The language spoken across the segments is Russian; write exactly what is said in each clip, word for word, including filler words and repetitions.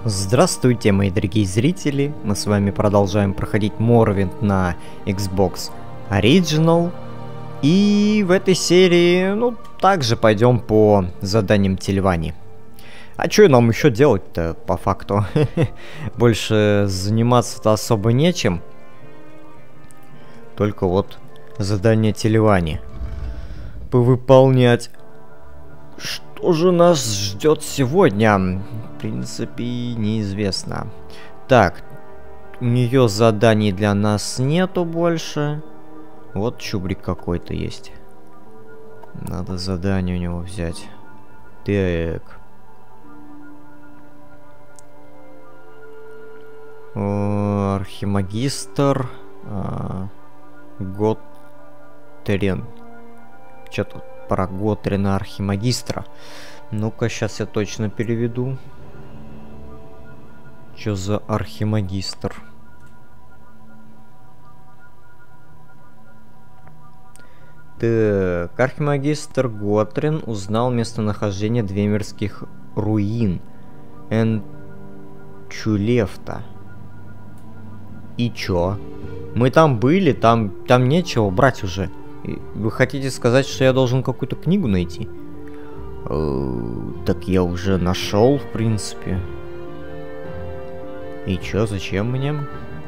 Здравствуйте, мои дорогие зрители! Мы с вами продолжаем проходить Morrowind на Xbox Original. И в этой серии, ну, также пойдем по заданиям Тильвани. А что нам еще делать-то, по факту? Больше заниматься-то особо нечем. Только вот задание Тильвани повыполнять. Что же нас ждет сегодня? В принципе, неизвестно. Так, у нее заданий для нас нету больше. Вот чубрик какой-то есть. Надо задание у него взять. Так. О, архимагистр а, Готрин. Что тут про Готрина архимагистра? Ну-ка, сейчас я точно переведу. Чё за архимагистр? Так, архимагистр Готрин узнал местонахождение двемерских руин Энчулефта. И чё? Мы там были, там, там нечего брать уже. Вы хотите сказать, что я должен какую-то книгу найти? Э, так я уже нашел, в принципе. И чё, зачем мне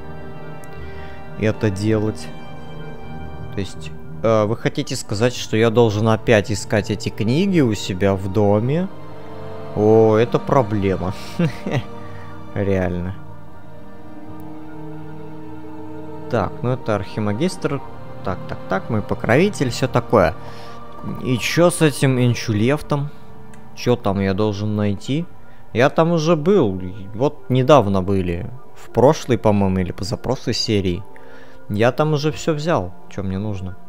это делать? То есть, э, вы хотите сказать, что я должен опять искать эти книги у себя в доме? О, это проблема. Реально. Так, ну это архимагистр. Так, так, так, мой покровитель, все такое. И чё с этим Энчулефтом? Чё там я должен найти? Я там уже был. Вот недавно были. В прошлой, по-моему, или позапрошлой серии. Я там уже все взял. Что мне нужно?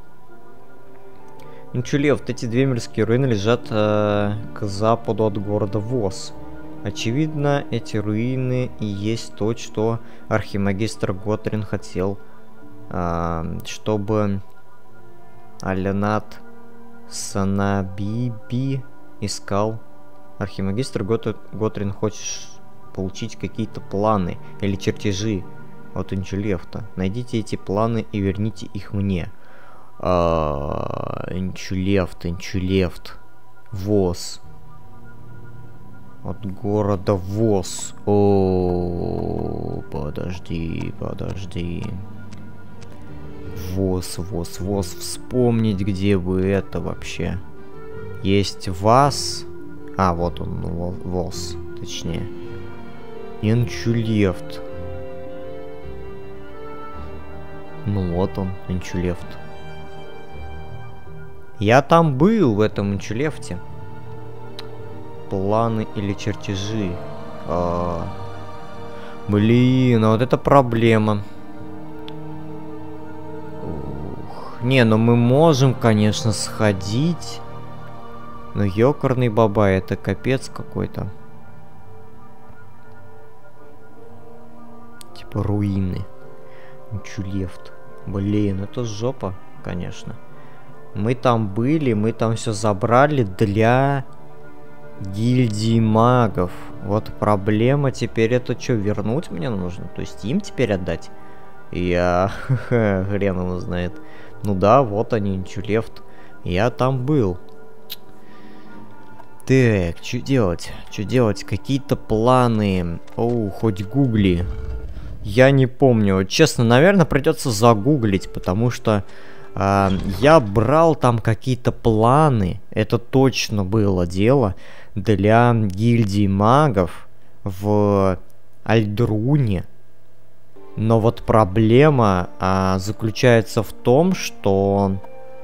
Энчулефт. Эти двемерские руины лежат э, к западу от города Воз. Очевидно, эти руины и есть то, что архимагистр Готрин хотел, э, чтобы Аленат Санабиби искал. Архимагистр Гот... Готрин хочет получить какие-то планы или чертежи от Энчулефта. Найдите эти планы и верните их мне. А... Энчулефт, Энчулефт. Воз. От города Воз. О, подожди, подожди. Воз, Воз, Воз. Вспомнить, где бы это вообще. Есть Вас. А, вот он, ну, Воз, точнее. Энчулефт. Ну вот он, Энчулефт. Я там был, в этом Энчулефте. Планы или чертежи. А... Блин, а вот это проблема. Ух. Не, ну мы можем, конечно, сходить. Но ёкарный бабай, это капец какой-то. Типа руины. Энчулефт. Блин, это жопа, конечно. Мы там были, мы там все забрали для гильдии магов. Вот проблема теперь, это что, вернуть мне нужно? То есть им теперь отдать? Я... Хрен его знает. Ну да, вот они, Энчулефт. Я там был. Так, что делать? Что делать? Какие-то планы. Оу, хоть гугли. Я не помню. Честно, наверное, придется загуглить, потому что э, я брал там какие-то планы. Это точно было дело для гильдии магов в Альдруне. Но вот проблема э, заключается в том, что...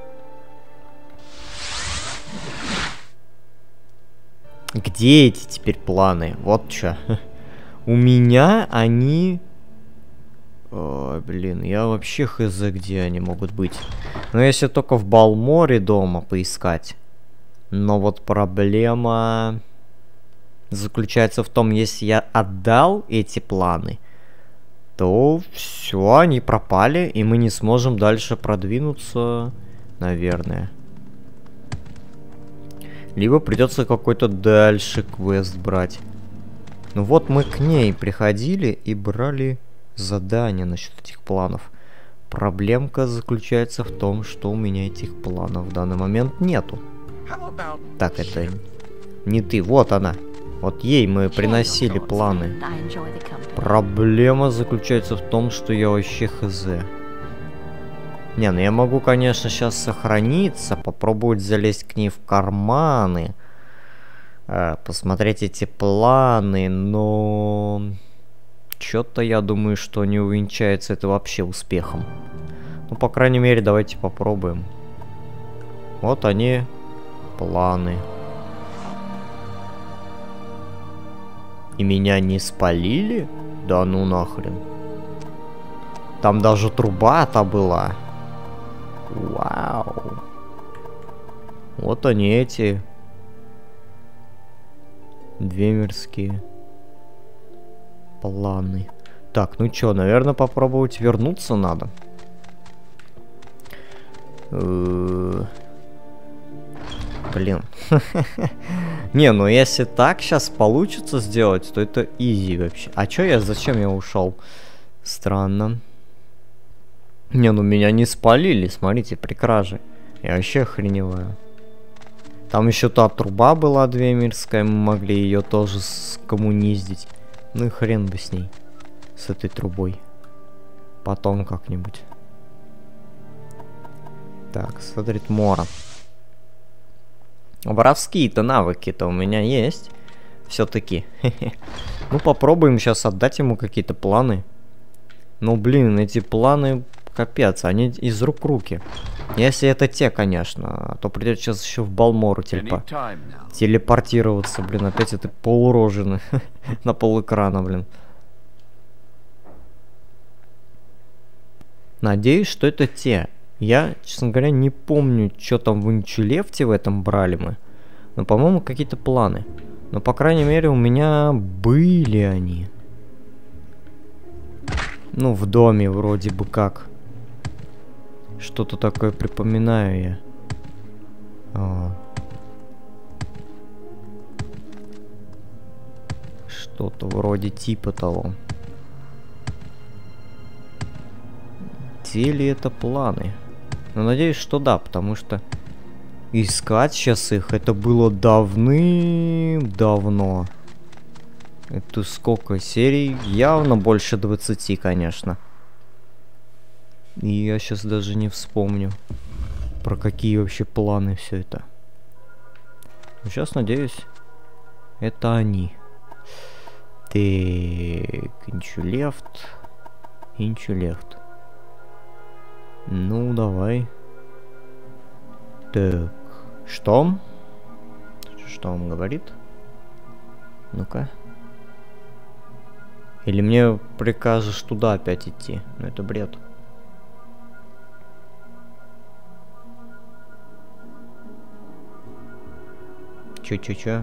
Где эти теперь планы? Вот чё. У меня они... Ой, блин, я вообще хз, где они могут быть. Но если только в Балморе дома поискать. Но вот проблема заключается в том, если я отдал эти планы, то все, они пропали, и мы не сможем дальше продвинуться, наверное. Либо придется какой-то дальше квест брать. Ну вот мы к ней приходили и брали задание насчет этих планов. Проблемка заключается в том, что у меня этих планов в данный момент нету. Так, это не ты, вот она. Вот ей мы приносили планы. Проблема заключается в том, что я вообще хз. Не, ну я могу, конечно, сейчас сохраниться, попробовать залезть к ней в карманы, э, посмотреть эти планы, но... Чё-то я думаю, что не увенчается это вообще успехом. Ну, по крайней мере, давайте попробуем. Вот они, планы. И меня не спалили? Да ну нахрен. Там даже труба-то была. Вау. Вот они эти. Две мирские планы. Так, ну чё, наверное, попробовать вернуться надо. Блин. Не, ну если так сейчас получится сделать, то это изи вообще. А чё я, зачем я ушел? Странно. Не, ну меня не спалили, смотрите, при краже. Я вообще охреневаю. Там еще та труба была две мирская, мы могли ее тоже скоммуниздить. Ну и хрен бы с ней. С этой трубой. Потом как-нибудь. Так, смотрит Мора. Воровские-то навыки-то у меня есть. Все-таки. Ну попробуем сейчас отдать ему какие-то планы. Ну блин, эти планы капец, они из рук в руки. Если это те, конечно, то придется сейчас еще в Балмору телепа телепортироваться, блин, опять это полурожины на пол экрана, блин. Надеюсь, что это те. Я, честно говоря, не помню, что там в Инчулефте в этом брали мы. Но, по-моему, какие-то планы. Но, по крайней мере, у меня были они. Ну, в доме вроде бы как. Что-то такое припоминаю я. А. Что-то вроде типа того. Те ли это планы? Но надеюсь, что да, потому что искать сейчас их это было давным-давно. Это сколько серий? Явно больше двадцати, конечно. И я сейчас даже не вспомню, про какие вообще планы все это. Но сейчас, надеюсь, это они. Так, Инчулефт. Инчулефт. Ну, давай. Так, что? Что он говорит? Ну-ка. Или мне прикажешь туда опять идти? Ну, это бред. Чё-чё-чё?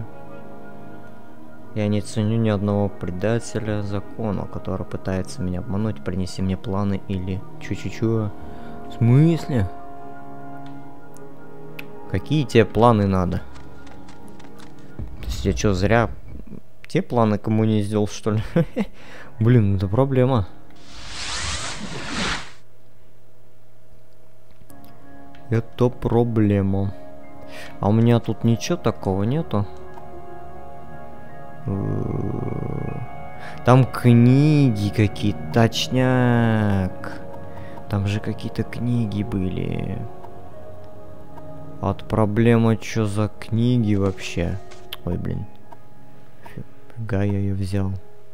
Я не ценю ни одного предателя закона, который пытается меня обмануть. Принеси мне планы или... Чё-чё-чё? В смысле? Какие тебе планы надо? То есть я чё, зря те планы кому не сделал, что ли? Блин, это проблема. Это проблема. А у меня тут ничего такого нету. Там книги какие-то, точняк. Там же какие-то книги были. От проблема, что за книги вообще? Ой, блин. Фига я ее взял.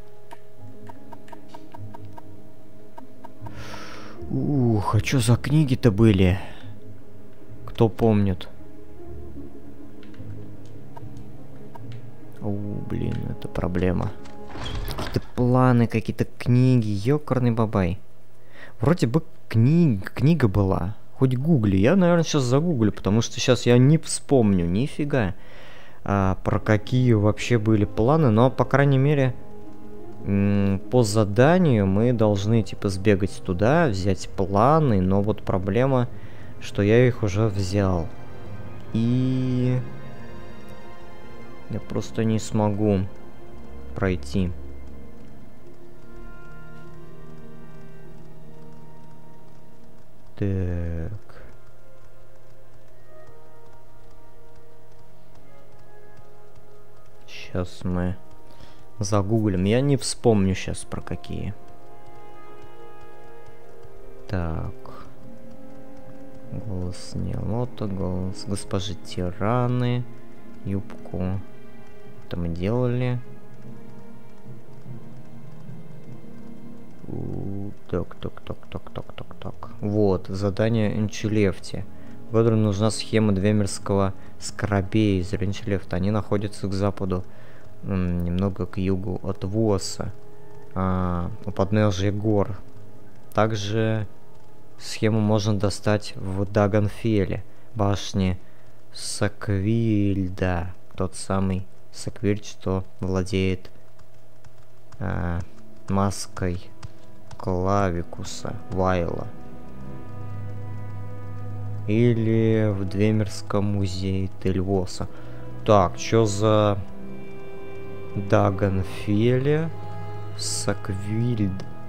Ух, а что за книги-то были? Кто помнит? О, блин, это проблема. Какие-то планы, какие-то книги, ёкарный бабай. Вроде бы книг, книга была. Хоть гугли. Я, наверное, сейчас загуглю, потому что сейчас я не вспомню нифига, а, про какие вообще были планы. Но, по крайней мере, по заданию мы должны, типа, сбегать туда, взять планы. Но вот проблема, что я их уже взял. И... я просто не смогу пройти. Так. Сейчас мы загуглим. Я не вспомню сейчас про какие. Так. Голос Нелота, голос госпожи Тираны. Юбку. Это мы делали. Так, так, так, так, так, так, так. Вот, задание Энчелефти. Годру нужна схема Двемерского скоробея из Энчелефта. Они находятся к западу, немного к югу от Воса, а, у подножия гор. Также схему можно достать в Даганфеле, башне Саквильда. Тот самый Саквильд, что владеет а, маской Клавикуса Вайла. Или в Двемерском музее Тельвоса. Так, что за Даганфеле Саквильд?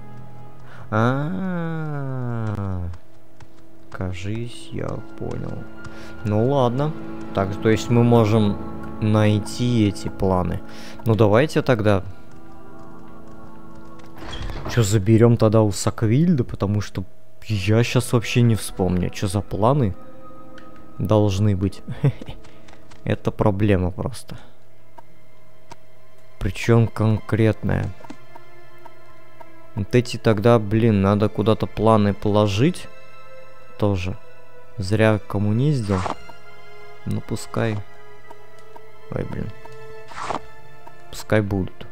А-а-а, кажись, я понял. Ну ладно. Так, то есть мы можем найти эти планы. Ну давайте тогда. Что, заберем тогда у Саквильда, потому что я сейчас вообще не вспомню, что за планы должны быть. Это проблема просто. Причем конкретная. Вот эти тогда, блин, надо куда-то планы положить. Тоже. Зря коммуниздил. Ну пускай. Ой, блин. Пускай будут.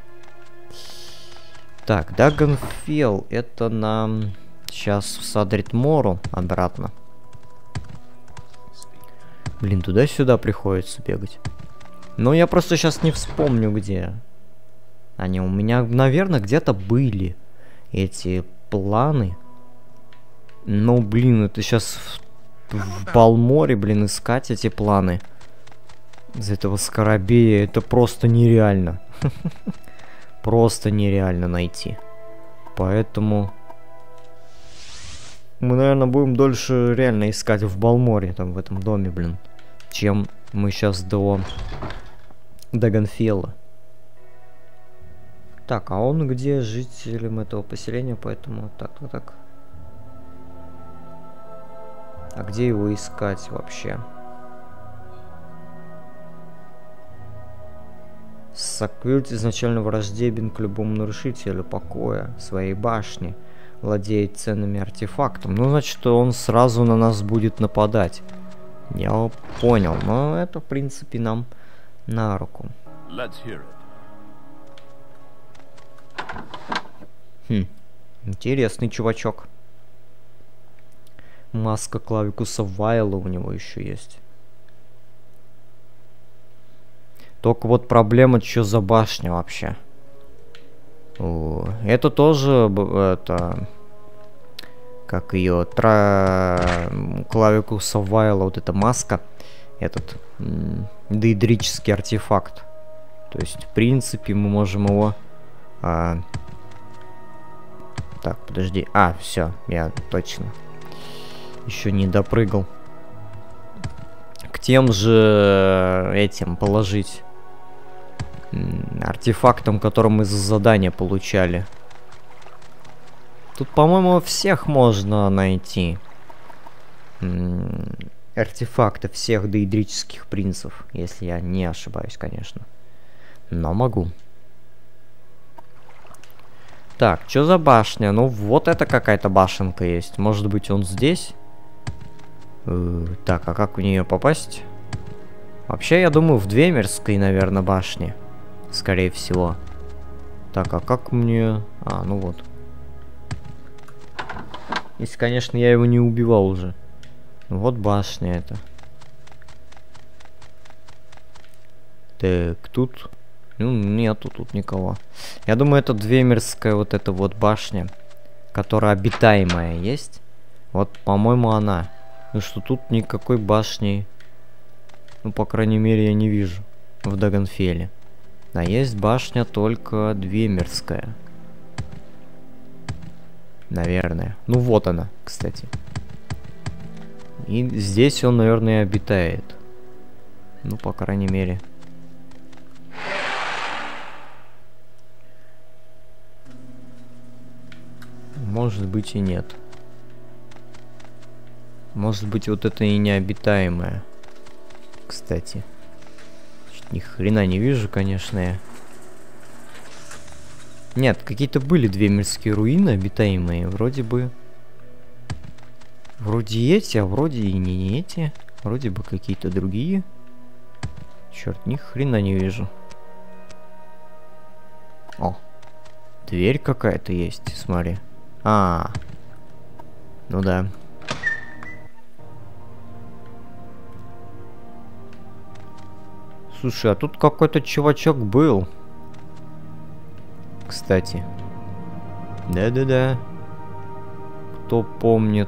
Так, Даганфел. Это нам сейчас в Садритмору обратно. Блин, туда-сюда приходится бегать. Но я просто сейчас не вспомню, где они. У меня, наверное, где-то были эти планы. Но, блин, это сейчас в, в Балморе, блин, искать эти планы из этого скоробея. Это просто нереально. Просто нереально найти. Поэтому мы, наверное, будем дольше реально искать в Балморе, там, в этом доме, блин, чем мы сейчас до Даганфела. Так, а он где жителем этого поселения, поэтому так, так, так. А где его искать вообще? Саквильд изначально враждебен к любому нарушителю покоя своей башни, владеет ценными артефактами. Ну, значит, он сразу на нас будет нападать. Я понял, но это, в принципе, нам на руку. Хм, интересный чувачок. Маска Клавикуса Вайла у него еще есть. Только вот проблема, что за башня вообще. О, это тоже, это, как ее, тра... Клавикуса Вайла, вот эта маска, этот дейдрический артефакт. То есть, в принципе, мы можем его... А... Так, подожди. А, все, я точно еще не допрыгал. К тем же этим положить артефактам, которым мы за задание получали. Тут, по-моему, всех можно найти. Артефакты всех дейдрических принцев, если я не ошибаюсь, конечно. Но могу. Так, что за башня? Ну, вот это какая-то башенка есть. Может быть, он здесь? Э, так, а как в нее попасть? Вообще, я думаю, в Двемерской, наверное, башне. Скорее всего. Так, а как мне... А, ну вот. Если, конечно, я его не убивал уже. Вот башня это. Так, тут... Ну, нету тут никого. Я думаю, это Двемерская вот эта вот башня, которая обитаемая есть. Вот, по-моему, она. Ну что тут никакой башни, ну, по крайней мере, я не вижу в Даганфеле. А есть башня только Двемерская. Наверное. Ну вот она, кстати. И здесь он, наверное, обитает. Ну, по крайней мере. Может быть и нет. Может быть вот это и необитаемое. Кстати. Чуть ни хрена не вижу, конечно, я. Нет, какие-то были Двемерские руины обитаемые. Вроде бы... Вроде эти, а вроде и не эти. Вроде бы какие-то другие. Черт, ни хрена не вижу. О, дверь какая-то есть, смотри. А, ну да. Слушай, а тут какой-то чувачок был. Кстати. Да-да-да. Кто помнит.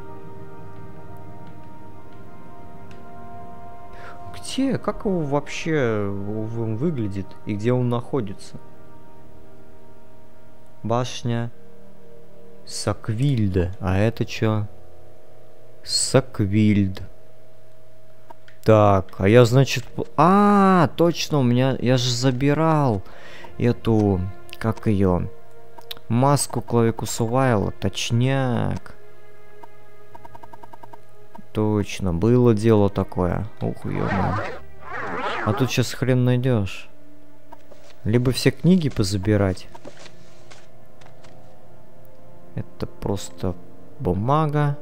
Где? Как его вообще он выглядит? И где он находится? Башня Саквильда. А это чё? Саквильд. Так, а я, значит... А, точно, у меня... Я же забирал эту... Как ее? Маску Клавикуса Вайла. Точняк. Точно, было дело такое. Ух, ё-моё. А тут сейчас хрен найдешь. Либо все книги позабирать. Это просто бумага.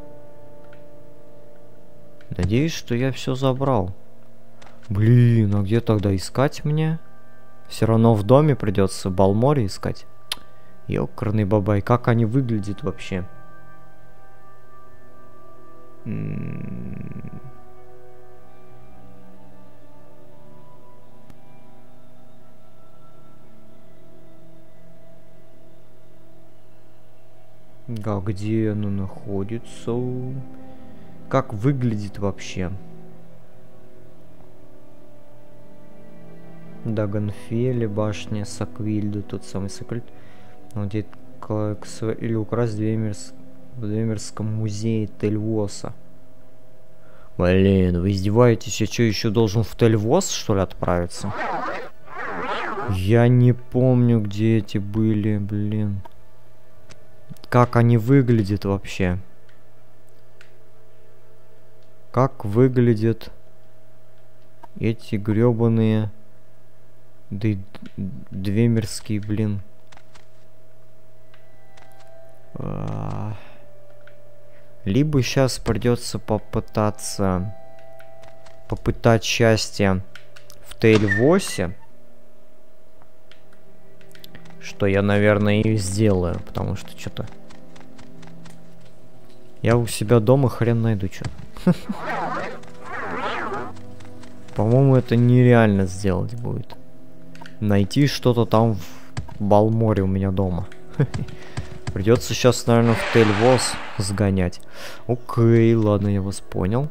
Надеюсь, что я все забрал. Блин, а где тогда искать мне? Все равно в доме придется Балмори искать. Ёкарный бабай, как они выглядят вообще? М-м-м. А где оно находится? Как выглядит вообще? Даганфеле, башня Саквильда, тот самый Саквильд. Ну, где или украсть Двемерс... в Двемерском музее Тельвоса. Блин, вы издеваетесь? Я что, еще должен в Тельвос, что ли, отправиться? Я не помню, где эти были, блин. Как они выглядят вообще? Как выглядят эти гребаные Двемерские, блин. А... Либо сейчас придется попытаться попытать счастье в Тельвосе, что я, наверное, и сделаю, потому что что-то я у себя дома хрен найду что. По-моему, это нереально сделать будет. Найти что-то там в Балморе у меня дома. Придется сейчас, наверное, в Тельвос сгонять. Окей, ладно, я вас понял.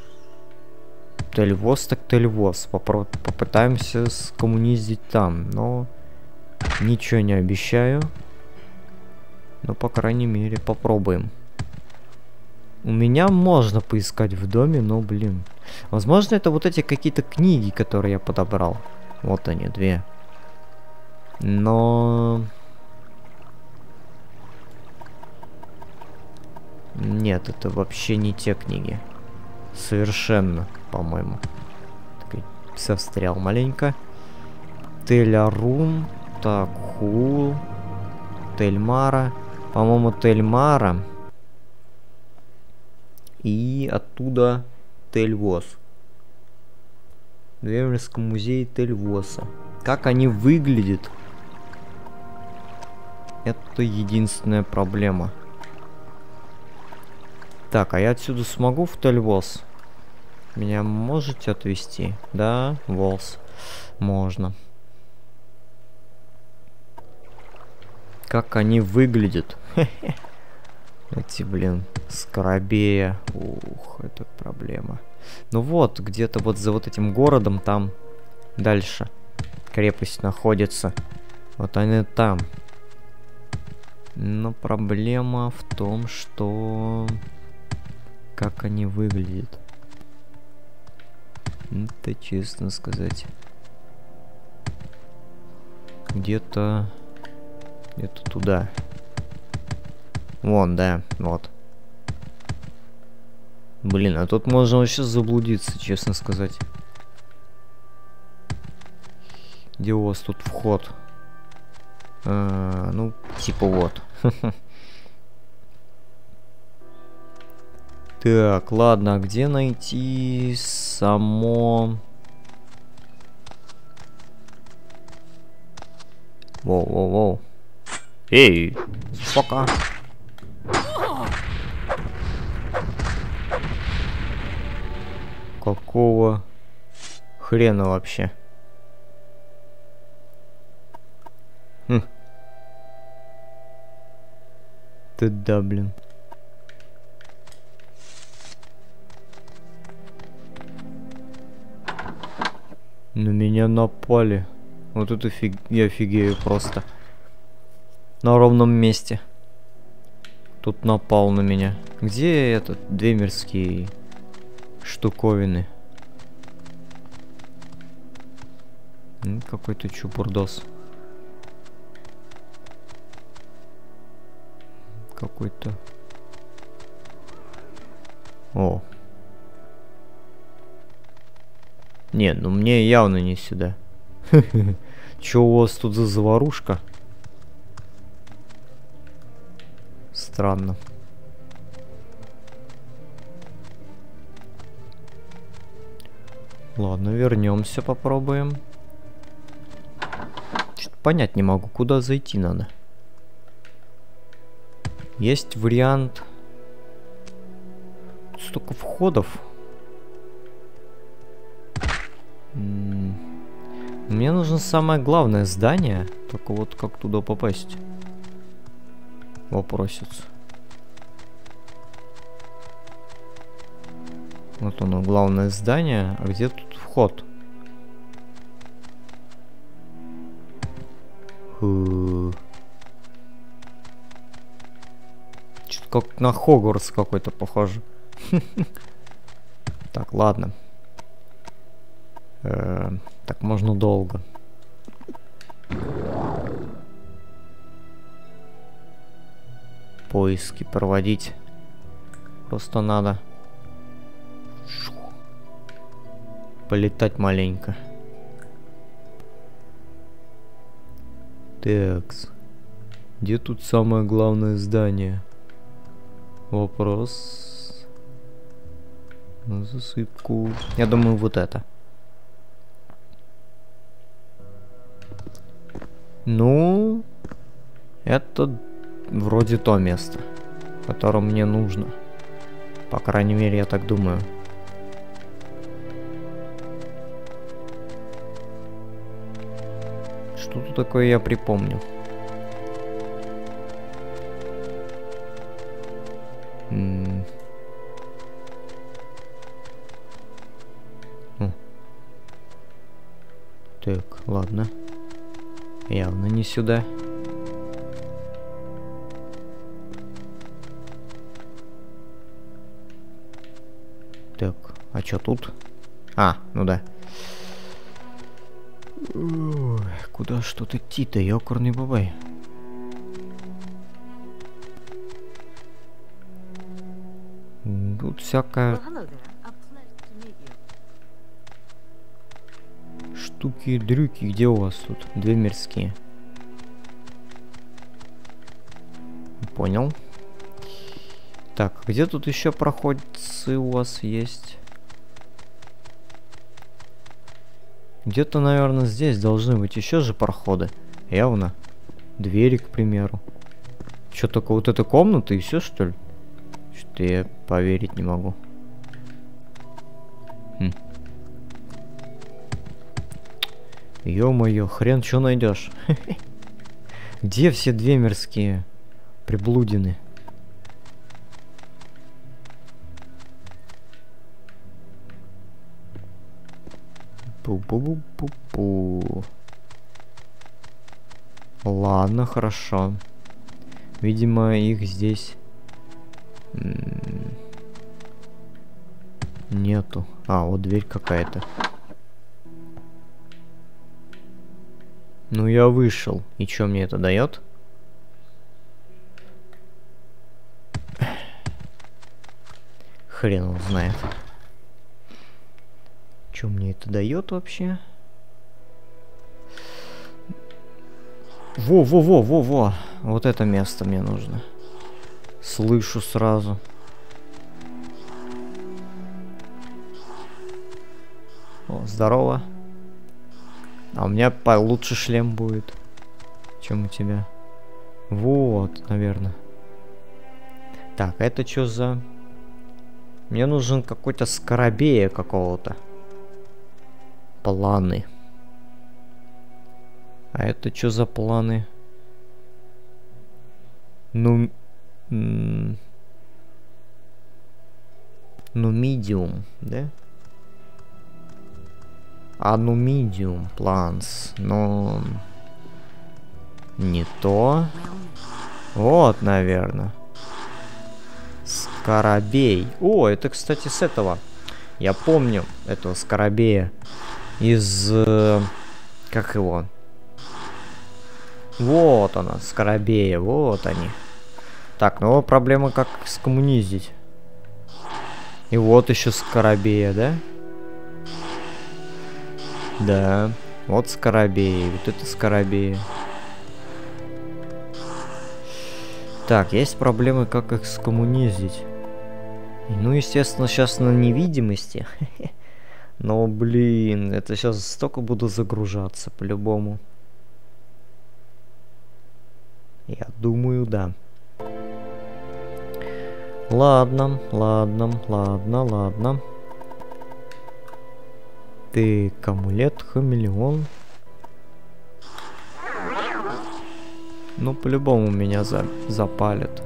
Тельвос так Тельвос. Попро- попытаемся скоммуниздить там, но ничего не обещаю. Но, по крайней мере, попробуем. У меня можно поискать в доме, но, блин. Возможно, это вот эти какие-то книги, которые я подобрал. Вот они, две. Но... Нет, это вообще не те книги. Совершенно, по-моему. Так, совстрял маленько. Телярун. Так, Хул. Тельмара. По-моему, Тельмара. И оттуда Тельвос. В Двемерском музее Тельвоса. Как они выглядят? Это единственная проблема. Так, а я отсюда смогу в Тельвос? Меня можете отвезти? Да, Волс. Можно. Как они выглядят? Эти, блин, скоробея. Ух, это проблема. Ну вот, где-то вот за вот этим городом там дальше крепость находится. Вот они там. Но проблема в том, что... Как они выглядят. Это честно сказать. Где-то... Где-то туда. Вон, да, вот. Блин, а тут можно вообще заблудиться, честно сказать. Где у вас тут вход? А, ну, типа вот. Так, ладно, а где найти само... Воу-воу-воу. Эй, пока. Какого хрена вообще? Хм. Ты да, блин. На меня напали. Вот это фиг... я офигею просто. На ровном месте. Тут напал на меня. Где этот две штуковины? Какой-то чупурдос. Какой-то. О. Не, ну мне явно не сюда. Чё у вас тут за заварушка? Странно. Ладно, вернемся, попробуем. Что-то понять не могу, куда зайти надо. Есть вариант. Тут столько входов. Мне нужно самое главное здание. Только вот как туда попасть? Вопросец. Вот оно, главное здание. А где тут вход? Что-то как на Хогвартс какой-то похоже. Так, ладно. Так можно долго. Поиски проводить. Просто надо полетать маленько. Такс. Где тут самое главное здание? Вопрос. На засыпку. Я думаю, вот это. Ну, это вроде то место, которое мне нужно. По крайней мере, я так думаю. Что тут такое я припомню? М -м так, ладно. Явно не сюда. Так, а чё тут? А, ну да. Ой, куда ж тут идти-то, ёкарный бабай? Тут всякое... Штуки-дрюки, где у вас тут? Две мирские. Понял. Так, где тут еще проходцы у вас есть? Где-то, наверное, здесь должны быть еще же проходы. Явно. Двери, к примеру. Что, только вот эта комната и все, что ли? Что-то я поверить не могу. Хм. Ё-моё, хрен что найдешь. Где все две мирские приблудины? Пу-пу-пу-пу-пу. Ладно, хорошо. Видимо, их здесь нету. А, вот дверь какая-то. Ну, я вышел. И что мне это дает? Хрен его знает. Что мне это дает вообще? Во-во-во-во-во. Вот это место мне нужно. Слышу сразу. О, здорово. А у меня получше шлем будет, чем у тебя. Вот, наверное. Так, это что за... Мне нужен какой-то скоробея какого-то. Планы. А это что за планы? Ну... Ну, медиум, да? А, ну, медиум планс, но... Не то. Вот, наверное. Скоробей. О, это, кстати, с этого. Я помню этого скоробея. Из... Э, как его? Вот она, скоробея. Вот они. Так, ну проблема как скоммуниздить. И вот еще скоробея, да? Да. Вот скоробея. Вот это скоробея. Так, есть проблемы, как их скоммуниздить. Ну, естественно, сейчас на невидимости. Но, блин, это сейчас столько буду загружаться, по-любому. Я думаю, да. Ладно, ладно, ладно, ладно. Ты амулет, хамелеон. Ну, по-любому меня за запалят.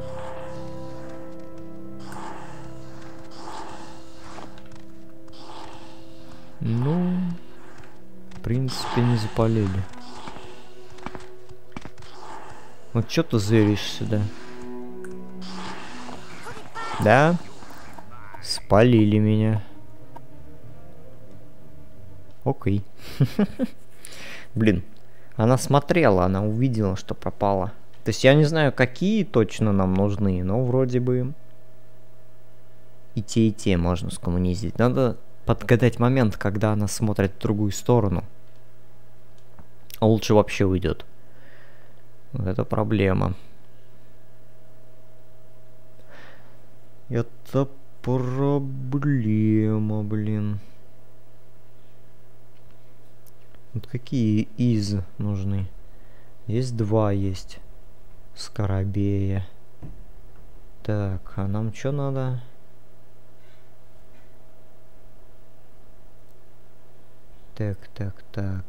Ну, в принципе, не запалили. Вот что ты зыришься, да? Да? Спалили меня. Окей. Блин. Она смотрела, она увидела, что пропала. То есть я не знаю, какие точно нам нужны, но вроде бы и те, и те можно скоммунизить. Надо подгадать момент, когда она смотрит в другую сторону. А лучше вообще уйдет. Вот это проблема. Это проблема, блин. Вот какие из нужны? Есть два, есть. Скоробея. Так, а нам что надо? Так, так, так.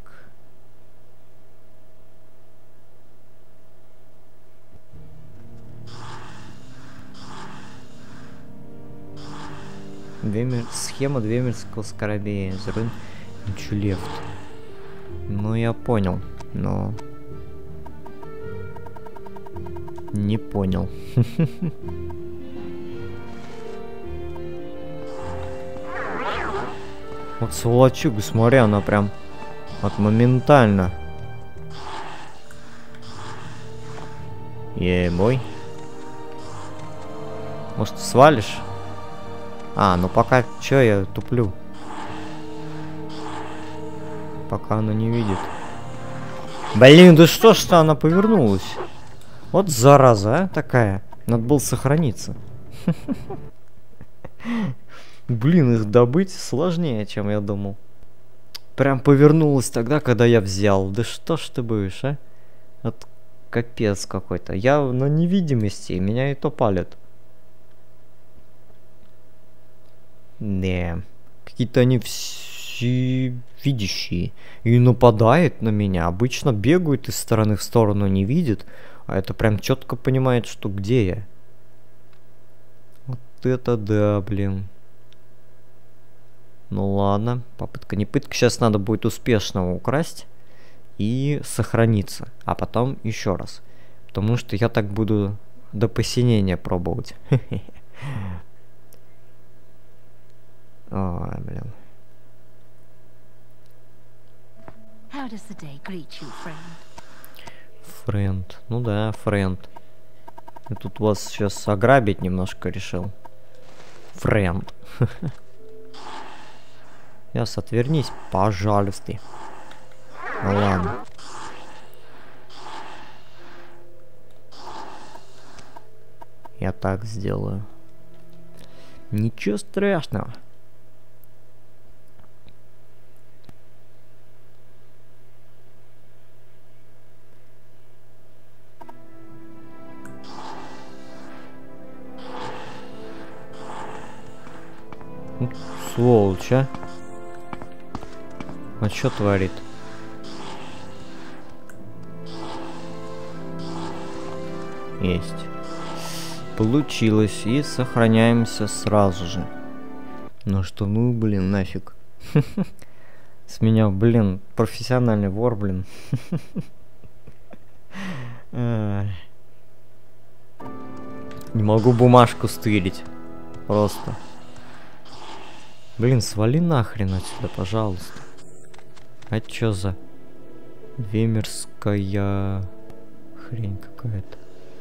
Двемер... Схема двемерского скоробея. Зарын Чулефт. Ну, я понял, но... Не понял. Вот сволочуга, смотри, она прям... Вот моментально. Ей-бой. Может, свалишь? А, ну пока чё я туплю? Пока она не видит. Блин, да что ж-то она повернулась? Вот зараза, а, такая. Надо было сохраниться. Блин, их добыть сложнее, чем я думал. Прям повернулась тогда, когда я взял. Да что ж ты будешь, а? Вот капец какой-то. Я на невидимости, меня и то палят. Не, какие-то они все видящие. И нападает на меня. Обычно бегают из стороны в сторону, не видит. А это прям четко понимает, что где я. Вот это да, блин. Ну ладно, попытка не пытка. Сейчас надо будет успешного украсть. и сохраниться, а потом еще раз. Потому что я так буду до посинения пробовать. Ой, блин. Френд. Ну да, френд. Я тут вас сейчас ограбить немножко решил. Френд. Яс, отвернись, пожалуйста. Ну ладно. Я так сделаю. Ничего страшного. Сволочь, а? А что творит? Есть. Получилось. И сохраняемся сразу же. Ну что, ну блин, нафиг. С меня, блин, профессиональный вор, блин. Не могу бумажку стырить. Просто. Блин, свали нахрен отсюда, пожалуйста. А чё за вемерская хрень какая-то?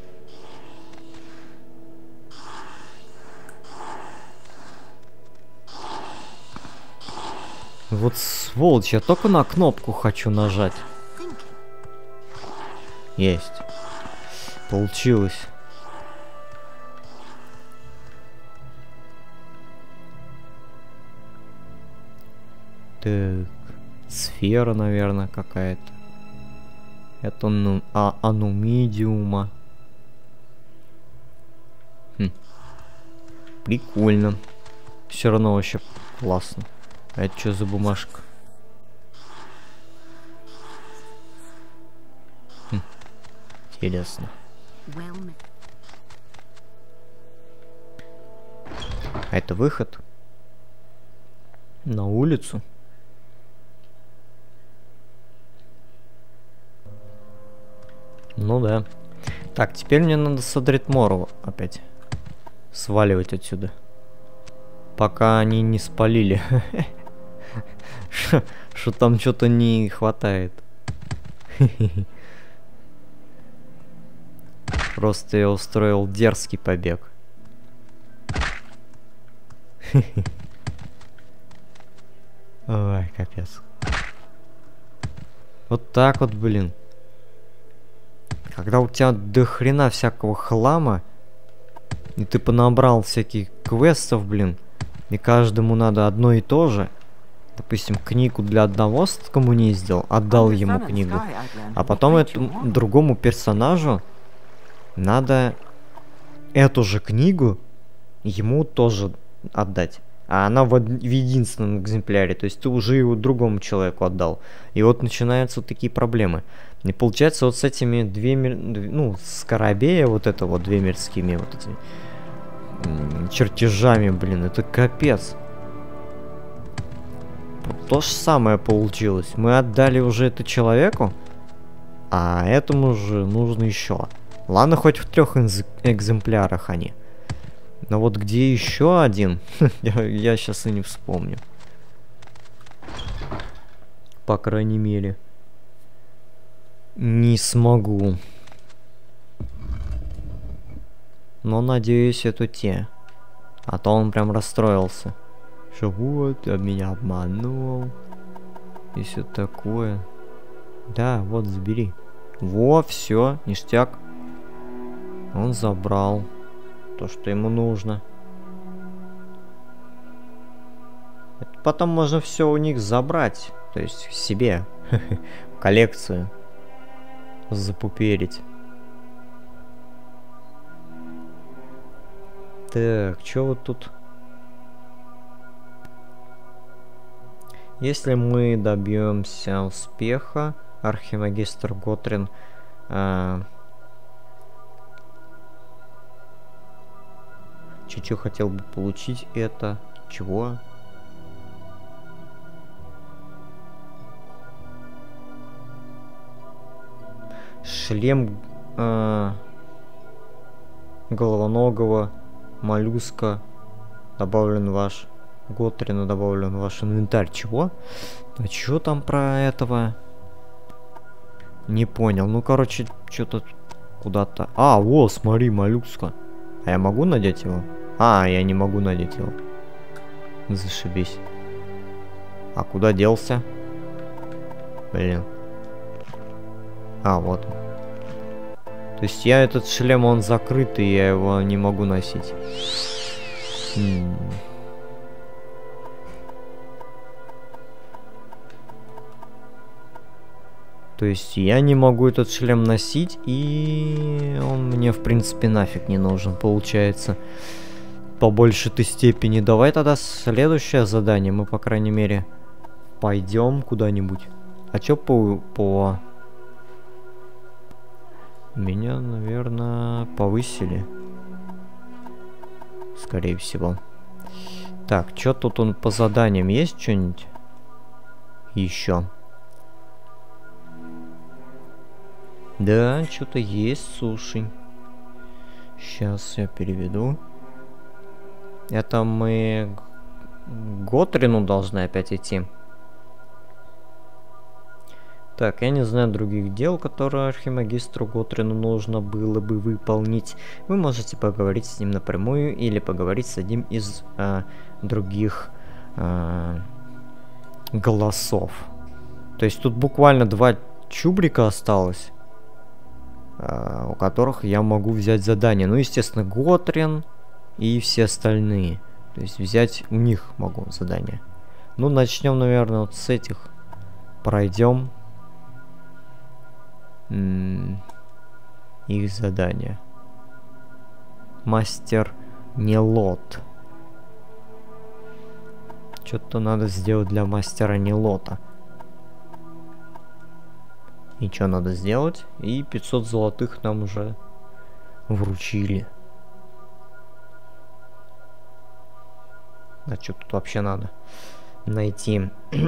Вот сволочь, я только на кнопку хочу нажать. Есть. Получилось. Так, сфера, наверное, какая-то. Это ну, а, анумидиума. Хм. Прикольно. Все равно вообще классно. А это что за бумажка? Хм. Интересно. А это выход? На улицу? Ну да. Так, теперь мне надо с Адритмору опять сваливать отсюда. Пока они не спалили. Что там что-то не хватает. Просто я устроил дерзкий побег. Ой, капец. Вот так вот, блин. Когда у тебя до хрена всякого хлама, и ты понабрал всяких квестов, блин, и каждому надо одно и то же. Допустим, книгу для одного скоммуниздил, отдал ему книгу, а потом этому другому персонажу надо эту же книгу ему тоже отдать. А она в, в единственном экземпляре, то есть ты уже его другому человеку отдал. И вот начинаются вот такие проблемы. И получается вот с этими две, ну, с Карабея вот это вот двемирскими вот этими чертежами, блин, это капец. То же самое получилось. Мы отдали уже это человеку, а этому же нужно еще. Ладно, хоть в трех экземплярах они. Но вот где еще один, я, я сейчас и не вспомню. По крайней мере. Не смогу. Но надеюсь, это те. А то он прям расстроился. Что вот, меня обманул. И все такое. Да, вот, забери. Во, все, ништяк. Он забрал то, что ему нужно. Это потом можно все у них забрать. То есть себе. В коллекцию. Запуперить. Так, что вот тут? Если мы добьемся успеха, архимагистр Готрин а... чуть-чуть хотел бы получить это. Чего? Шлем э, головоногого моллюска добавлен в ваш... Готрина добавлен в ваш инвентарь. Чего? А чё там про этого? Не понял. Ну, короче, что-то куда-то... А, во, смотри, моллюска. А я могу надеть его? А, я не могу надеть его. Зашибись. А куда делся? Блин. А, вот он. То есть я этот шлем, он закрытый, я его не могу носить. М-м. То есть я не могу этот шлем носить, и он мне, в принципе, нафиг не нужен, получается. По большей-то степени. Давай тогда следующее задание. Мы, по крайней мере, пойдем куда-нибудь. А чё по... по... Меня, наверное, повысили. Скорее всего. Так, что тут он по заданиям? Есть что-нибудь? Еще. Да, что-то есть, слушай. Сейчас я переведу. Это мы к Готрину должны опять идти. Так, я не знаю других дел, которые архимагистру Готрину нужно было бы выполнить. Вы можете поговорить с ним напрямую или поговорить с одним из э, других э, голосов. То есть тут буквально два чубрика осталось, э, у которых я могу взять задание. Ну, естественно, Готрин и все остальные. То есть взять у них могу задание. Ну, начнем, наверное, вот с этих. Пройдем их задание. Мастер Нелот. Что-то надо сделать для мастера Нелота. И что надо сделать? И пятьсот золотых нам уже вручили. А что тут вообще надо найти?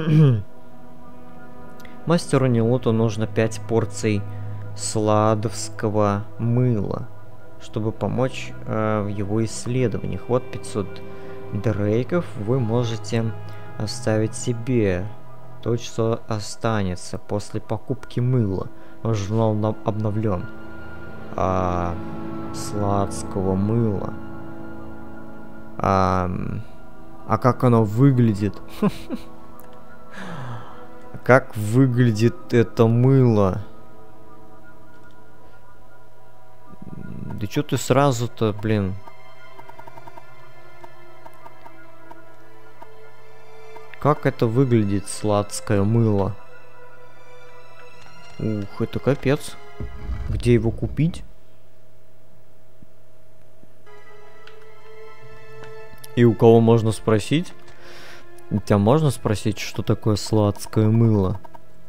Мастеру Нелоту нужно пять порций сладовского мыла, чтобы помочь э, в его исследованиях. Вот пятьсот дрейков вы можете оставить себе. То, что останется после покупки мыла. Журнал обновлен. А, сладского мыла. А, а как оно выглядит? Как выглядит это мыло? Да чё ты сразу-то, блин? Как это выглядит, сладкое мыло? Ух, это капец. Где его купить? И у кого можно спросить? У тебя можно спросить, что такое сладкое мыло?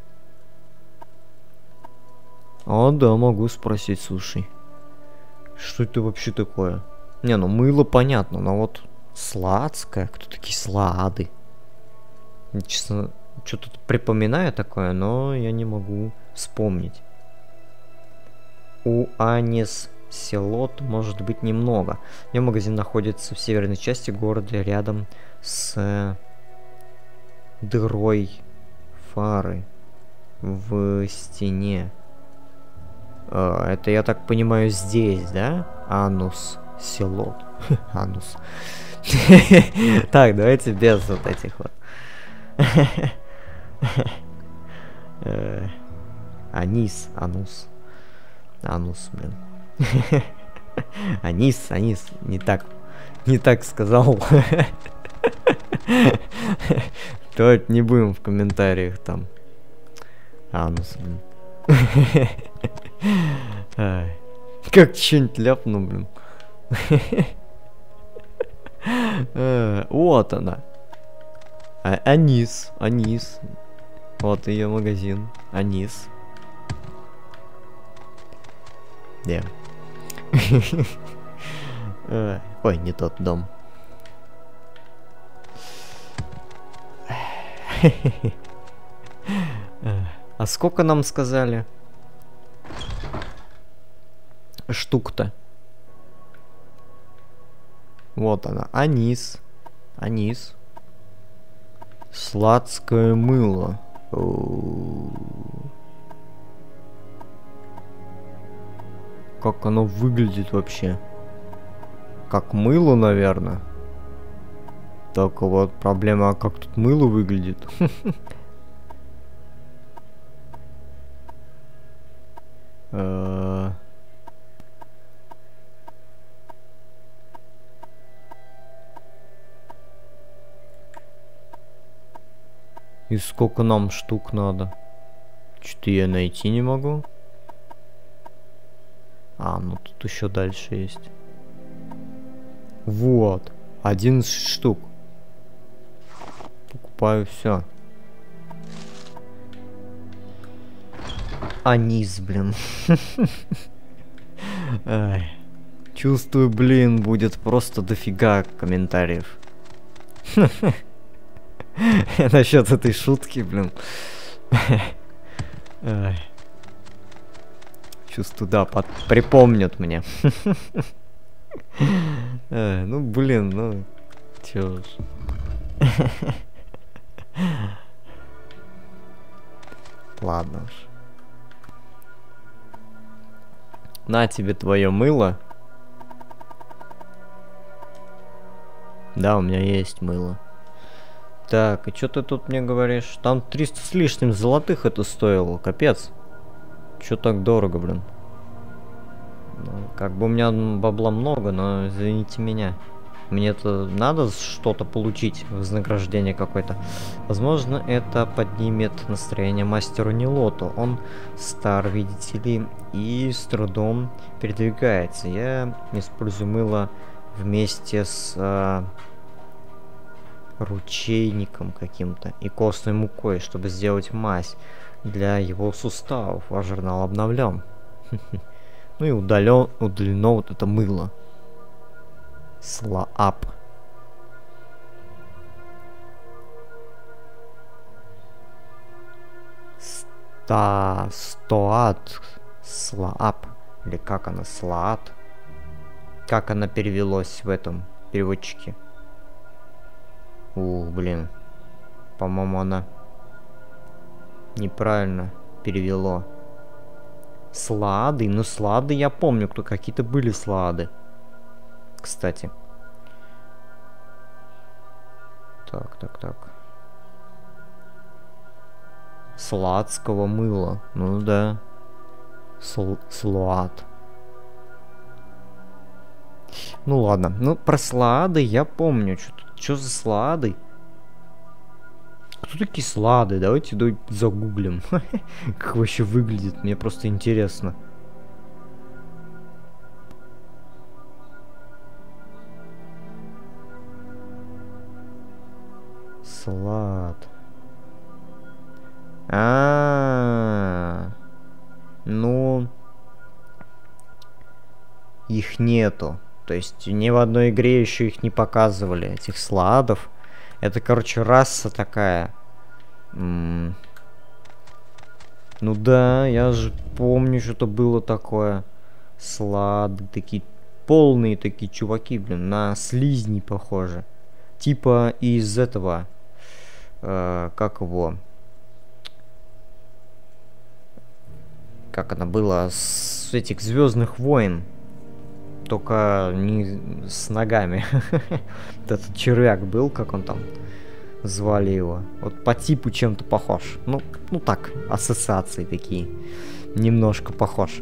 А, да, могу спросить, слушай. Что это вообще такое? Не, ну мыло понятно, но вот сладкое, кто такие слады? Честно, что-то припоминаю такое, но я не могу вспомнить. У Анис Селот может быть немного. Ее магазин находится в северной части города, рядом с дырой фары в стене. А, это, я так понимаю, здесь, да? Анус Селот. Анус. Так, давайте без вот этих вот. Анис, анус. Анус, блин. Анис, анис. Не так. Не так сказал. Давайте не будем в комментариях там. Анус, блин. Как что-нибудь ляпну, блин. Вот она. А, Анис, Анис. Вот ее магазин. Анис. Да. Yeah. Ой, не тот дом. А сколько нам сказали? штук-то? Вот она. Анис. Анис. Сладкое мыло. О-о-о. Как оно выглядит вообще? Как мыло, наверное. Только вот проблема, как тут мыло выглядит. И сколько нам штук надо? Что-то я найти не могу. А, ну тут еще дальше есть. Вот. одиннадцать штук. Покупаю все. Анис, блин. Ай. Чувствую, блин, будет просто дофига комментариев. Насчет этой шутки, блин. Ай. Чувствую, да, под... припомнят мне. Ай, ну, блин, ну... Чё ж. Ладно уж. На тебе твое мыло. Да, у меня есть мыло. Так, и что ты тут мне говоришь? Там триста с лишним золотых это стоило, капец. Чё так дорого, блин? Ну, как бы у меня бабла много, но извините меня. Мне-то надо что-то получить, вознаграждение какое-то. Возможно, это поднимет настроение мастеру Нилоту. Он стар, видите ли, и с трудом передвигается. Я использую мыло вместе с а, ручейником каким-то и костной мукой, чтобы сделать мазь для его суставов. Ваш журнал обновлен. Ну и удален, удалено вот это мыло. Слаап. Ста... Стоат. Слаап. Или как она? Слаат. Как она перевелась в этом переводчике? Ух, блин. По-моему, она неправильно перевело. Слады? Ну, слады я помню, кто какие-то были слады. Кстати. Так, так, так. Сладского мыла. Ну да. Сл слуат. Ну ладно. Ну, про слады я помню. Что за слады? Кто такие слады? Давайте, давайте загуглим. Как вообще выглядит. Мне просто интересно. Слад. А, -а, -а. Ну, их нету. То есть ни в одной игре еще их не показывали, этих сладов. Это, короче, раса такая. М -м ну да, я же помню, что-то было такое. Слады такие, полные такие чуваки, блин, на слизни похожи. Типа из этого, э, как его, как она была, с этих Звездных войн, только не с ногами. Этот червяк был, как он там, звали его. Вот по типу чем-то похож. Ну, ну так, ассоциации такие, немножко похож.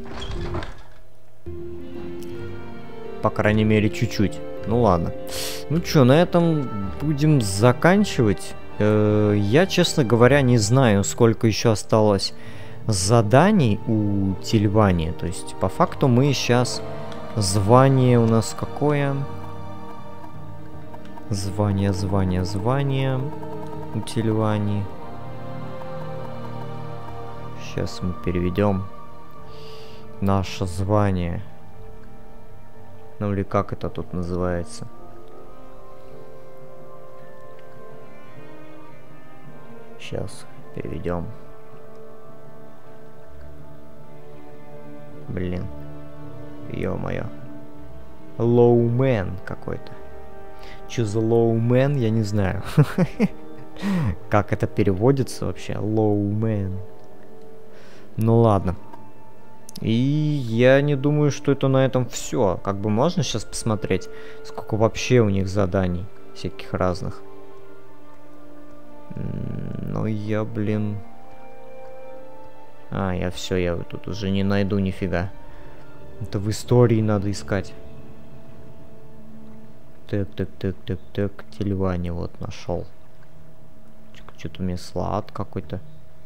По крайней мере, чуть-чуть. Ну ладно. Ну чё, на этом будем заканчивать. Э-э, я, честно говоря, не знаю, сколько еще осталось заданий у Тильвании. То есть, по факту, мы сейчас... Звание у нас какое? Звание, звание, звание у Тильвании. Сейчас мы переведем наше звание. Ну или как это тут называется? Сейчас переведем. Блин. ё-моё. Лоумен какой-то. Чё за лоумен, я не знаю. Как это переводится вообще? Лоумен. Ну ладно. И я не думаю, что это на этом все. Как бы можно сейчас посмотреть, сколько вообще у них заданий всяких разных. Но я, блин... А, я все, я тут уже не найду нифига. Это в истории надо искать. Так, так, так, так, так. Тельвани вот нашел. Что-то у меня слад какой-то.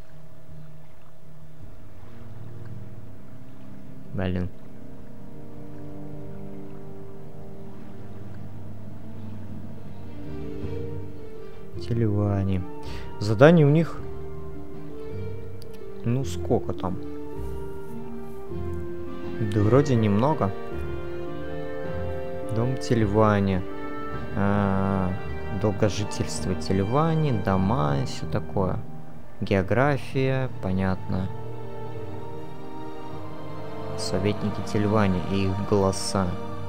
Блин. Тельвани. Заданий у них... Ну, сколько там? Да вроде немного. Дом Тельвани. А, долгожительство Тельвани, дома и все такое. География, понятно. Советники Тельвани и их голоса.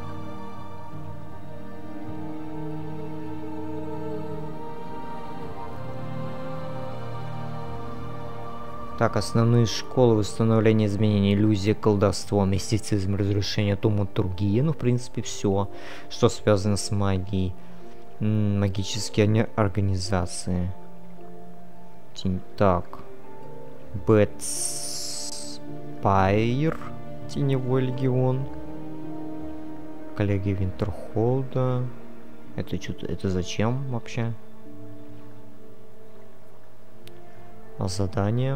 Так, основные школы восстановления изменений, иллюзия, колдовство, мистицизм, разрушение, туматургия. Ну, в принципе, все, что связано с магией. М-м, магические организации. Так. Бэтспайр. Теневой легион. Коллеги Винтерхолда. Это что-то... Это зачем вообще? А задание...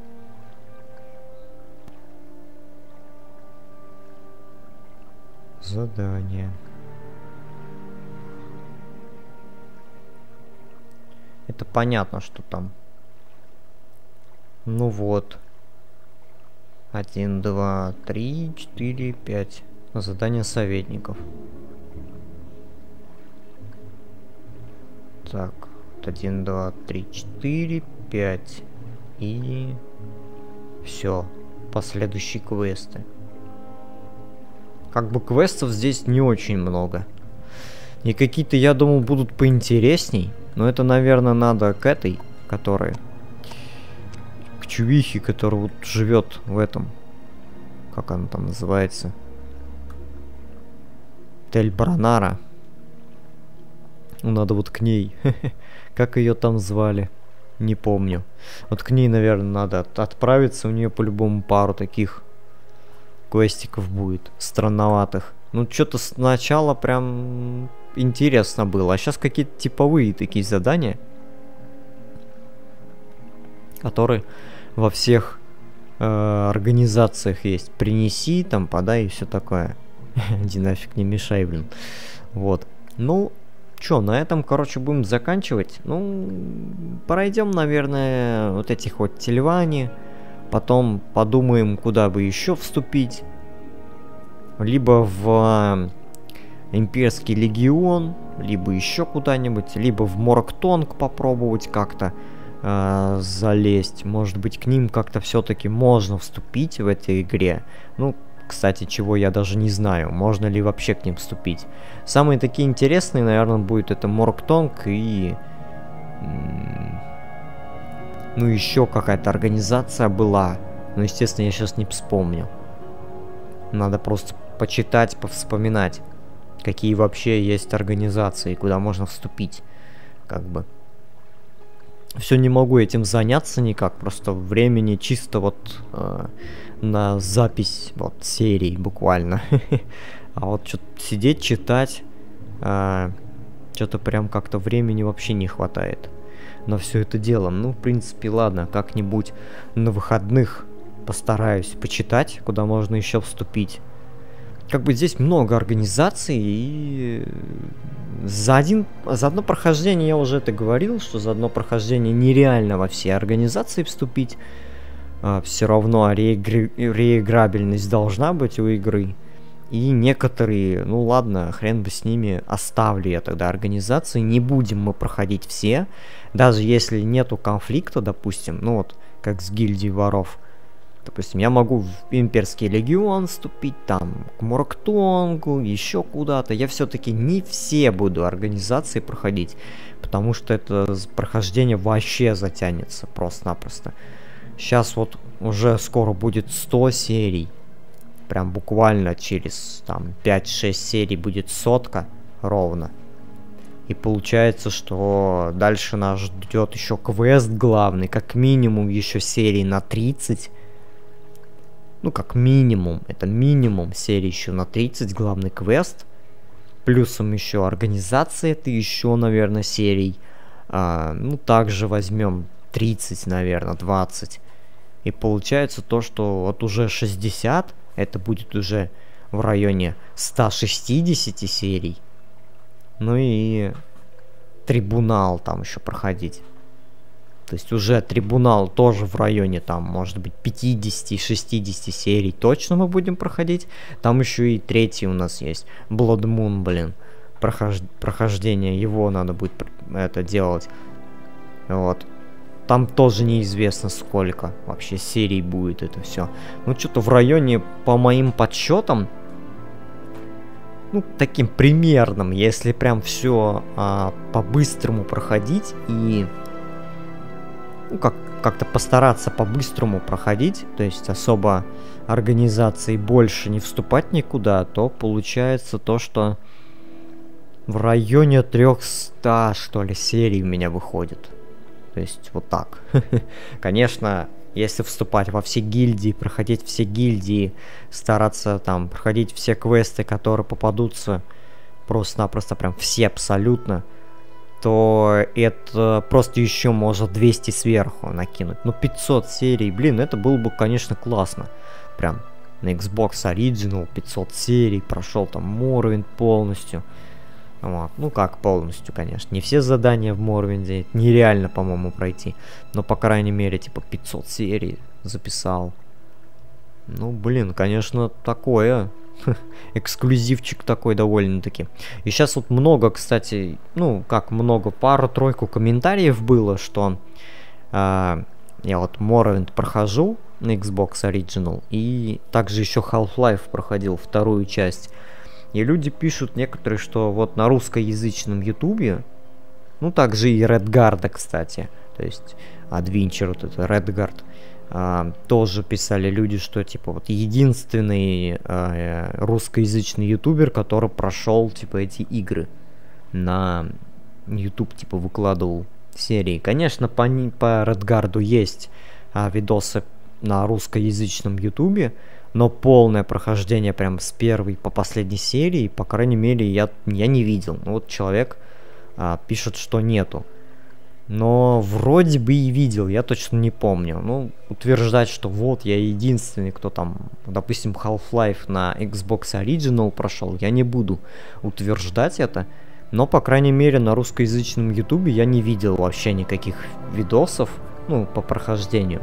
Задание. Это понятно, что там. Ну вот. Один, два, три, четыре, пять. Задание советников. Так. Один, два, три, четыре, пять. И... все. Последующие квесты. Как бы квестов здесь не очень много. И какие-то, я думал, будут поинтересней. Но это, наверное, надо к этой, которая... К чувихе, которая вот живет в этом... Как она там называется? Тель-Бранара. Надо вот к ней. Как ее там звали? Не помню. Вот к ней, наверное, надо отправиться. У нее по-любому пару таких... квестиков будет странноватых. Ну, что-то сначала прям интересно было. А сейчас какие-то типовые такие задания, которые во всех э, организациях есть. Принеси, там, подай и все такое. Иди нафиг, не мешай, блин. Вот. Ну, что, на этом, короче, будем заканчивать. Ну, пройдем, наверное, вот этих вот Тельвани. Потом подумаем, куда бы еще вступить. Либо в э, Имперский легион, либо еще куда-нибудь, либо в Морктонг попробовать как-то э, залезть. Может быть, к ним как-то все-таки можно вступить в этой игре. Ну, кстати, чего я даже не знаю, можно ли вообще к ним вступить. Самые такие интересные, наверное, будет это Морктонг и... Ну, еще какая-то организация была. Но, естественно, я сейчас не вспомню. Надо просто почитать, повспоминать, какие вообще есть организации, куда можно вступить. Как бы. Все не могу этим заняться никак. Просто времени чисто вот э, на запись вот серий буквально. А вот что-то сидеть, читать, э, что-то прям как-то времени вообще не хватает на все это дело. Ну, в принципе, ладно, как-нибудь на выходных постараюсь почитать, куда можно еще вступить. Как бы здесь много организаций, и за, один, за одно прохождение, я уже это говорил, что за одно прохождение нереально во все организации вступить. А, все равно реигр... реиграбельность должна быть у игры. И некоторые, ну ладно, хрен бы с ними, оставлю я тогда организации, не будем мы проходить все, даже если нету конфликта, допустим, ну вот, как с гильдией воров, Допустим, я могу в Имперский Легион вступить, там, к Морктонгу, еще куда-то. Я все-таки не все буду организации проходить, потому что это прохождение вообще затянется просто-напросто. Сейчас вот уже скоро будет сто серий. Прям буквально через там пять-шесть серий будет сотка ровно. И получается, что дальше нас ждет еще квест главный, как минимум еще серий на тридцать. Ну, как минимум, это минимум серии еще на тридцать, главный квест. Плюсом еще организация, это еще, наверное, серий. А, ну, также возьмем тридцать, наверное, двадцать. И получается то, что вот уже шестьдесят, это будет уже в районе ста шестидесяти серий. Ну и трибунал там еще проходить. То есть уже трибунал тоже в районе там, может быть, пятидесяти-шестидесяти серий точно мы будем проходить. Там еще и третий у нас есть. Blood Moon, блин. Прохож... Прохождение его надо будет это делать. Вот. Там тоже неизвестно сколько вообще серий будет это все. Ну что-то в районе, по моим подсчетам, ну, таким примерным, если прям все а, по-быстрому проходить и ну, как, как-то постараться по-быстрому проходить, то есть особо организации больше не вступать никуда, то получается то, что в районе трёхсот, что ли, серий у меня выходит. То есть вот так. Конечно, если вступать во все гильдии, проходить все гильдии, стараться там проходить все квесты, которые попадутся, просто-напросто прям все абсолютно, то это просто еще может двести сверху накинуть. Ну, пятьсот серий, блин, это было бы, конечно, классно. Прям на Xbox Original пятьсот серий, прошел там Morrowind полностью. Вот. Ну, как полностью, конечно. Не все задания в Morrowind, это нереально, по-моему, пройти. Но, по крайней мере, типа пятьсот серий записал. Ну, блин, конечно, такое. Эксклюзивчик такой довольно-таки. И сейчас вот много, кстати, ну, как много, пару-тройку комментариев было, что э, я вот Morrowind прохожу на Xbox Original, и также еще Half-Life проходил вторую часть. И люди пишут некоторые, что вот на русскоязычном ютубе, ну, также и Redguard, кстати, то есть Adventure, вот это Redguard, а, тоже писали люди, что типа вот единственный а, русскоязычный ютубер, который прошел типа эти игры на YouTube, типа выкладывал серии. Конечно, по, по Redguard'у есть а, видосы на русскоязычном ютубе, но полное прохождение прям с первой по последней серии, по крайней мере, я, я не видел. Ну, вот человек а, пишет, что нету. Но вроде бы и видел, я точно не помню. Ну, утверждать, что вот я единственный, кто там, допустим, Half-Life на Xbox Original прошел, я не буду утверждать это. Но, по крайней мере, на русскоязычном ютубе я не видел вообще никаких видосов, ну, по прохождению.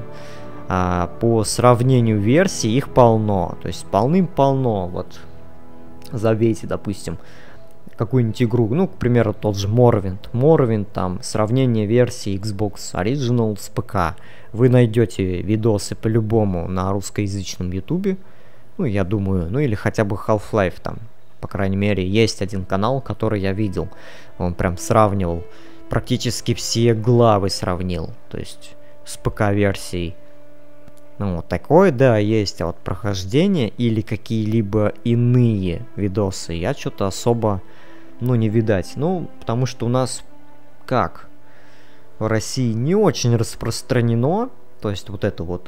А по сравнению версий их полно, то есть полным-полно. Вот забейте, допустим, какую-нибудь игру, ну, к примеру, тот же Morrowind. Morrowind, там, сравнение версии Xbox Original с ПК. Вы найдете видосы по-любому на русскоязычном ютубе, ну, я думаю, ну, или хотя бы Half-Life там. По крайней мере, есть один канал, который я видел. Он прям сравнивал, практически все главы сравнил, то есть с ПК-версией. Ну, вот такое, да, есть. А вот прохождение или какие-либо иные видосы я что-то особо, ну, не видать. Ну, потому что у нас, как, в России не очень распространено, то есть вот это вот,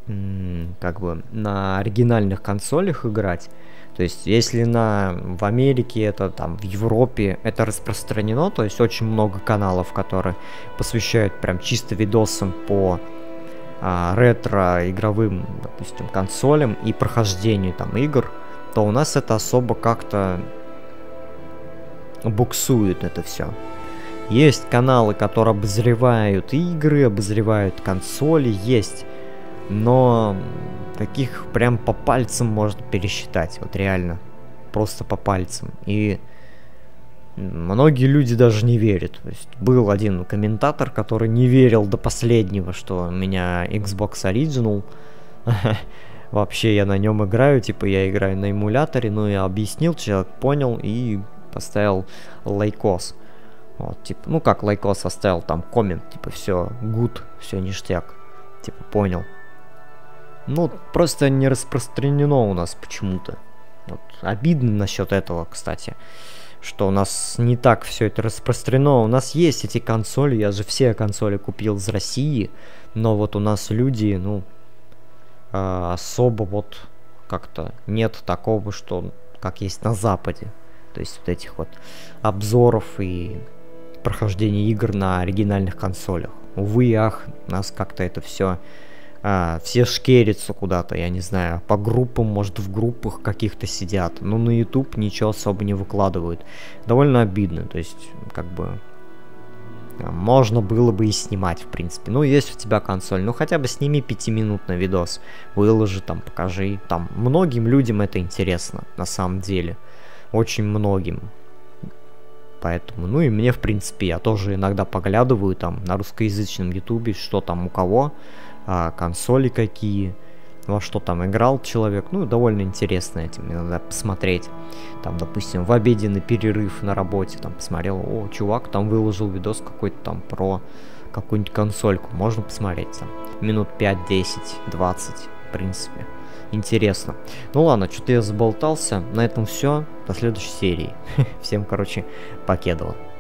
как бы, на оригинальных консолях играть. То есть, если на, в Америке, это там, в Европе это распространено, то есть очень много каналов, которые посвящают прям чисто видосам по а, ретро-игровым, допустим, консолям и прохождению там игр, то у нас это особо как-то буксует это все. Есть каналы, которые обозревают игры, обозревают консоли, есть, но таких прям по пальцам можно пересчитать, вот реально, просто по пальцам. И многие люди даже не верят. То есть был один комментатор, который не верил до последнего, что у меня Xbox Original Вообще я на нем играю, типа я играю на эмуляторе, ну я объяснил, человек понял и поставил лайкос. Вот, типа, ну как лайкос оставил, там коммент, типа все good, все ништяк, типа понял. Ну, просто не распространено у нас почему-то. Вот, обидно насчет этого, кстати, что у нас не так все это распространено. У нас есть эти консоли, я же все консоли купил из России, но вот у нас люди, ну, э, особо вот как-то нет такого, что как есть на Западе. То есть вот этих вот обзоров и прохождения игр на оригинальных консолях. Увы, ах, у нас как-то это все... А, все шкерятся куда-то, я не знаю, по группам, может в группах каких-то сидят, но на YouTube ничего особо не выкладывают. Довольно обидно, то есть, как бы, можно было бы и снимать, в принципе. Ну, есть у тебя консоль, ну хотя бы сними пятиминутный видос, выложи там, покажи. Там, многим людям это интересно, на самом деле. Очень многим. Поэтому, ну и мне, в принципе, я тоже иногда поглядываю там на русскоязычном ютубе, что там у кого. А, консоли какие, во что там играл человек, ну, довольно интересно этим иногда посмотреть. Там, допустим, в обеденный перерыв на работе, там, посмотрел, о, чувак там выложил видос какой-то там про какую-нибудь консольку, можно посмотреть там, минут пять, десять, двадцать, в принципе, интересно. Ну ладно, что-то я заболтался, на этом все, до следующей серии. Всем, короче, покедово.